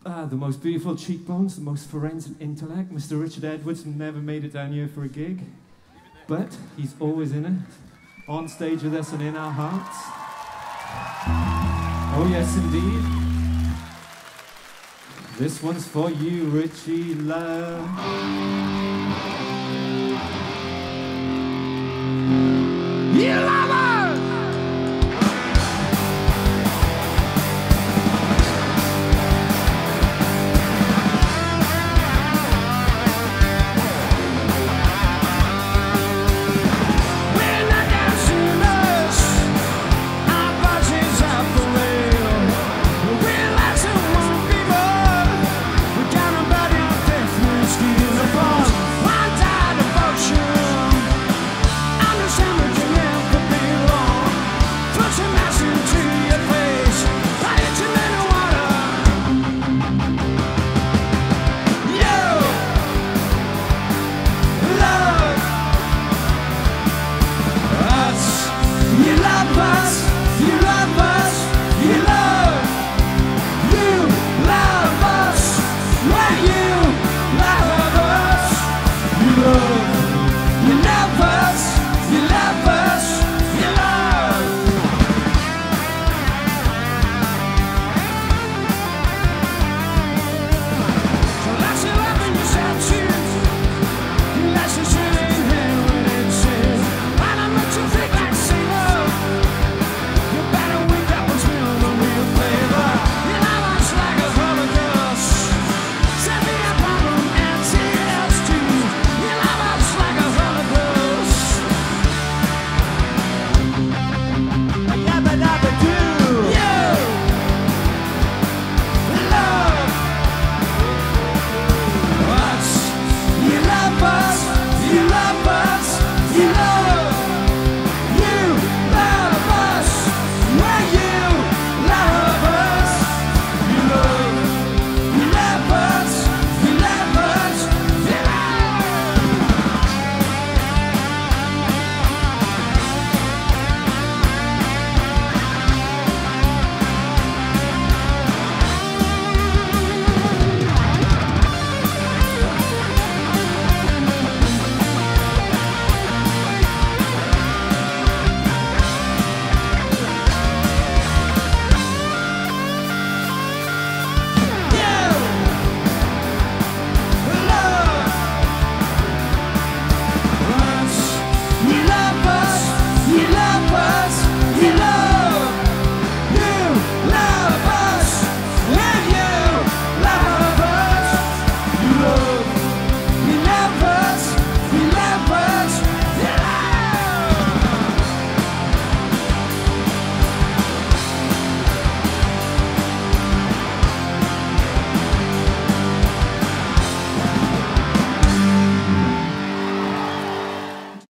The most beautiful cheekbones, the most forensic intellect. Mr. Richard Edwards never made it down here for a gig, but he's always in it, on stage with us and in our hearts. Oh yes, indeed. This one's for you, Richie love. You